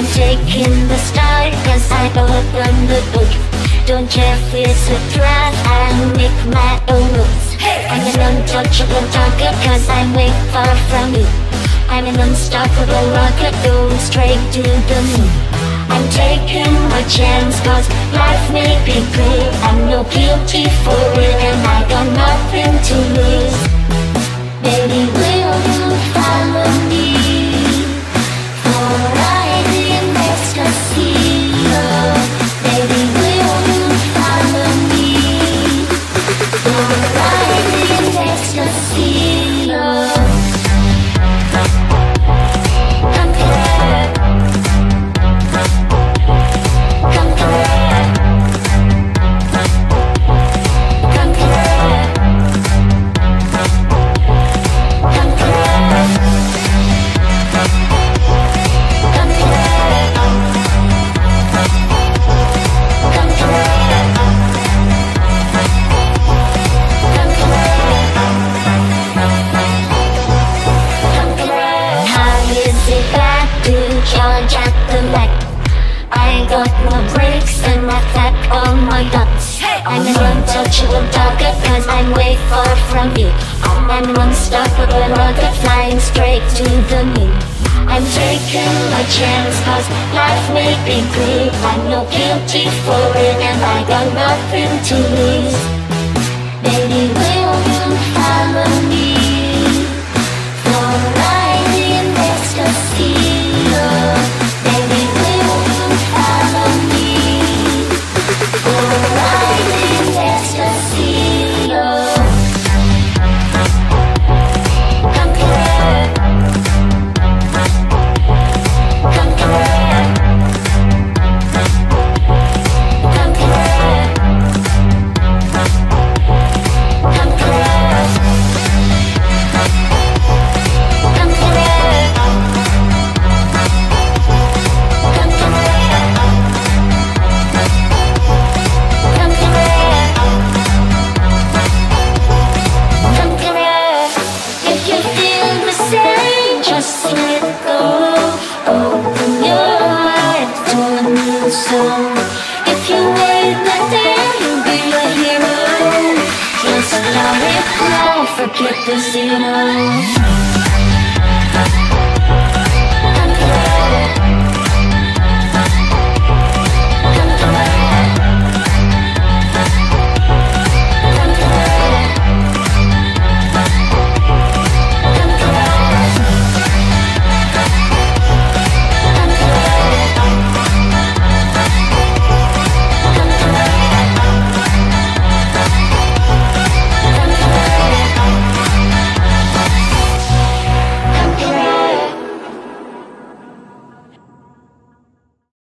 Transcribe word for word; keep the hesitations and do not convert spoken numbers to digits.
I'm taking the start, cause I open the book. Don't care if it's a draft, I'll make my own rules. I'm an untouchable target, cause I'm way far from you. I'm an unstoppable rocket going straight to the moon. I'm taking my chance, cause life may be good. I'm no guilty for it, and I got nothing to lose. Baby, will you follow me for a ride in ecstasy? Oh, baby, will you follow me for a ride in ecstasy? Oh. I got no brakes and I pack all my guns. I'm an untouchable target, cause I'm way far from you. I'm an unstoppable rocket flying straight to the moon. I'm taking my chance, cause life may be good. I'm no guilty for it, and I got nothing to lose. Baby, will you follow me for a ride in ecstasy? Oh, baby, will you follow me for a ride in ecstasy? Oh. If you wait, then you'll be a hero. Just let it now, forget the zero.